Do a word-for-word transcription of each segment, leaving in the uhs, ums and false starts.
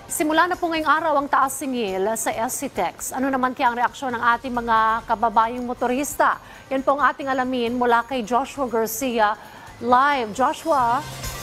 Simula na po ngayong araw ang taas singil sa S C TEX. Ano naman kaya ang reaksyon ng ating mga kababayang motorista? Yan po ang ating alamin mula kay Joshua Garcia live. Joshua?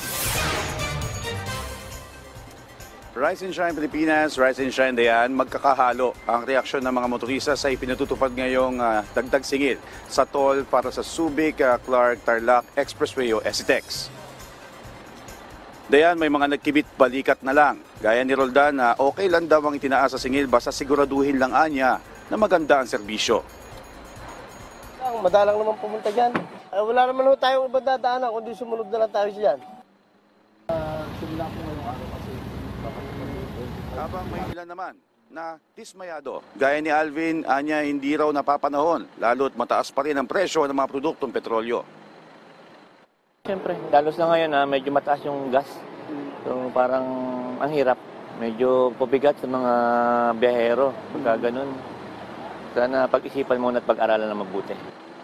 Rise and Shine Pilipinas, Rise and Shine Dayan, magkakahalo ang reaksyon ng mga motorista sa ipinatutupad ngayong uh, dagdag singil sa toll para sa Subic, uh, Clark, Tarlac Expressway o S C TEX. Dayan, may mga nagkibit balikat na lang. Gaya ni Roldan na okay lang daw ang itinaas sa singil basta siguraduhin lang anya na maganda ang serbisyo. Madalang naman pumunta dyan. Ay, wala naman ho tayong ibang dadaanan kundi sumunod na lang tayo dyan. Uh, simula po ngayong araw kasi Habang may ilan naman na dismayado. Gaya ni Alvin, anya hindi raw napapanahon, lalo't mataas pa rin ang presyo ng mga produktong petrolyo. Siyempre, lalo sa ngayon na medyo mataas yung gas. So parang ang hirap. Medyo pabigat sa mga biyahero. Pagka ganun. Sana pag-isipan muna at pag-aralan na mabuti.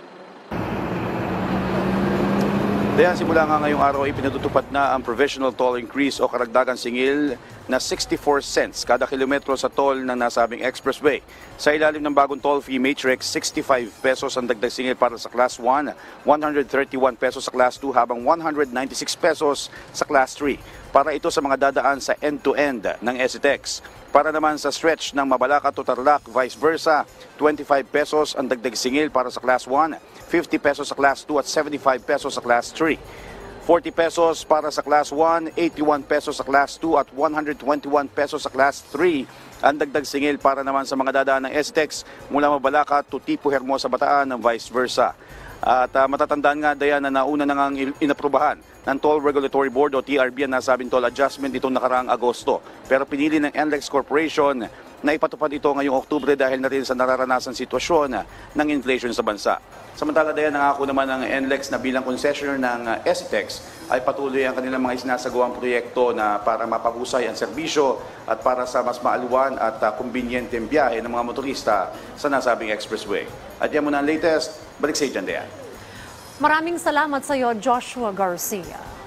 Kaya simula nga ngayong araw ay pinatutupad na ang provisional toll increase o karagdagang singil na sixty-four cents kada kilometro sa toll ng nasabing expressway. Sa ilalim ng bagong toll fee matrix, sixty-five pesos ang dagdag singil para sa Class one, one hundred thirty-one pesos sa Class two habang one hundred ninety-six pesos sa Class three. Para ito sa mga dadaan sa end-to-end ng S C TEX. Para naman sa stretch ng Mabalacat to Tarlac, vice versa, twenty-five pesos ang dagdag singil para sa Class one, fifty pesos sa Class two at seventy-five pesos sa Class three. forty pesos para sa Class one, eighty-one pesos sa Class two at one hundred twenty-one pesos sa Class three. Ang dagdag singil para naman sa mga dadaan ng S C TEX mula Mabalacat to Tipo Hermosa Bataan ng vice versa. At uh, matatandaan nga, Dayan, na nauna na ngang inaprubahan ng Toll Regulatory Board o T R B ang nasabing toll adjustment itong nakaraang Agosto. Pero pinili ng N L E X Corporation na ipatupad ito ngayong Oktubre dahil na rin sa nararanasan sitwasyon ng inflation sa bansa. Samantala, Dayan, nangako naman ng N L E X na bilang concessionaire ng S C TEX ay patuloy ang kanilang mga isinasagawang proyekto na para mapahusay ang serbisyo at para sa mas maaluwan at uh, kumbinyenteng biyahe ng mga motorista sa nasabing expressway. At yan muna ang latest. Balik sa iyo, Dayan. Maraming salamat sa iyo, Joshua Garcia.